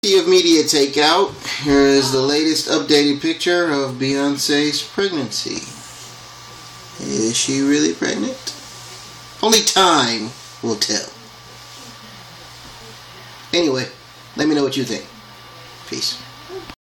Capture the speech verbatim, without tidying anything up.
Of media takeout. Here is the latest updated picture of Beyonce's pregnancy. Is she really pregnant? Only time will tell. Anyway, let me know what you think. Peace.